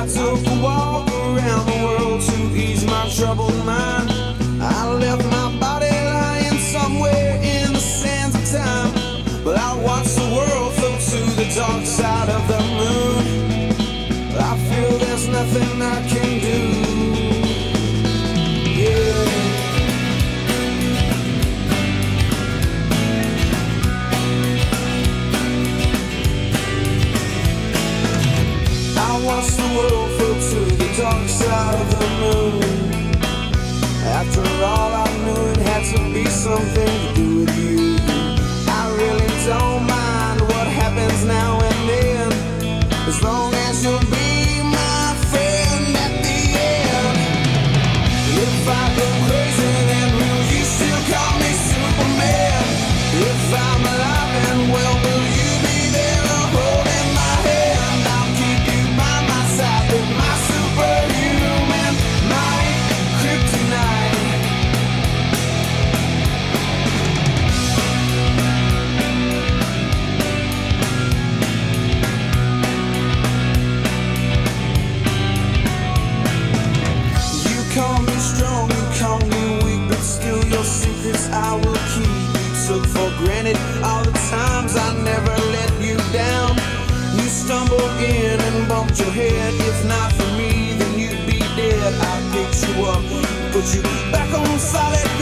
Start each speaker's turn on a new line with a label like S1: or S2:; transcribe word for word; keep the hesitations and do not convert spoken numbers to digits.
S1: I took a walk around the world to ease my troubled mind. I left my body lying somewhere in the sands of time, but I watched the world float to the dark side of the moon. I feel there's nothing I can do. Yeah. I watched the world float to the dark side of the moon. After all, I knew it had to be something to do with you. I really don't mind what happens now and then, as long as you'll be my friend at the end. If I go crazy, then will you still call me Superman? If I'm alive and well, will you be there holding my hand? I'll keep you by my side with my superhuman might, kryptonite. You call me strong, you call me weak, but still your secrets I will keep. You took for granted all the times I never let you down. You stumbled in and bumped your head. If not for me, then you'd be dead. I picked you up, put you back on solid ground.